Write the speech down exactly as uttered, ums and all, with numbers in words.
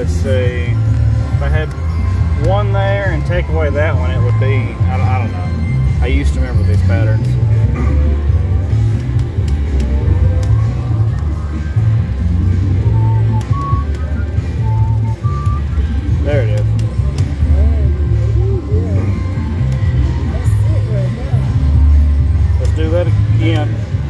let's see. If I had one there and take away that one, it would be, I don't, I don't know. I used to remember these patterns. There it is. Let's do that again.